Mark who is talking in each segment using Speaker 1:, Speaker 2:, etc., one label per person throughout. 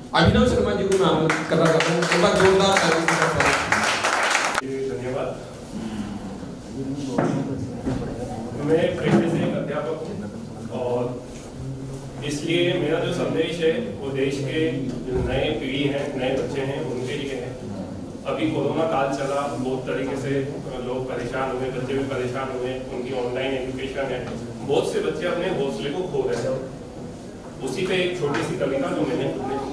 Speaker 1: अभिनव शर्मा जी को मैं आमंत्रित करना चाहता हूँ। एक बार जोरदार ताली से
Speaker 2: धन्यवाद। मैं पेशे से एक अध्यापक हूँ और इसलिए मेरा जो संदेश है वो देश के जो नए पीढ़ी हैं, नए बच्चे हैं, उनके लिए है। अभी कोरोना काल चला, बहुत तरीके से लोग परेशान हुए, बच्चे भी परेशान हुए, उनकी ऑनलाइन एजुकेशन है, बहुत से बच्चे अपने हौसले को खो रहे हैं। उसी पे एक छोटी सी कविता जो मैंने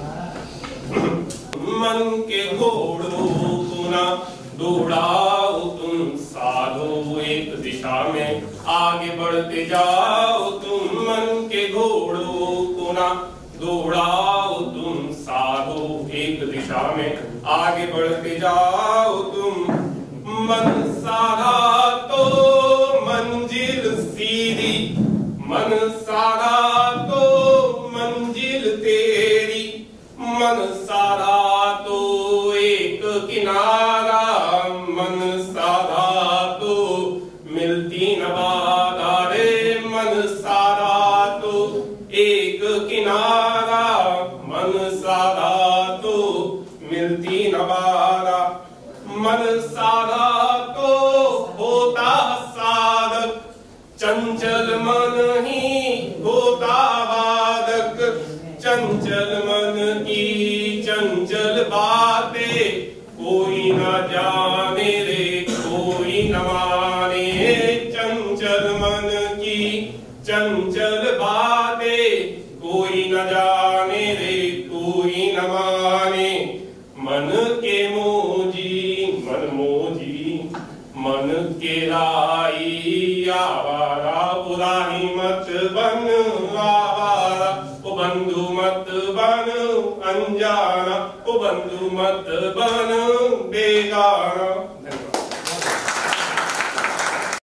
Speaker 2: मन के घोड़ों को ना दौड़ाओ तुम साधो, एक दिशा में आगे बढ़ते जाओ तुम। मन के घोड़ों को ना दौड़ाओ तुम साधो, एक दिशा में आगे बढ़ते जाओ तुम। मन साधा तो मंजिल सीधी, मन साधा तो मंजिल तेरी, मन साधा तो एक किनारा, मन साधा तो मिलती न बाधा रे। मन साधा तो एक किनारा, मन साधा तो मिलती न बाधा। मन साधा तो होता साधक, चंचल मन ही होता बाधक। चंचल मन की चंचल बातें कोई न जाने रे, कोई न माने। चंचल मन की चंचल बातें कोई न जाने रे, कोई न माने। मन के मोजी मन मोजी, मन के लाई आवारा, बुराई मत बन आवारा। ओ बंधु मत बन अनजाना, ओ बंधु मत बन बेगाना।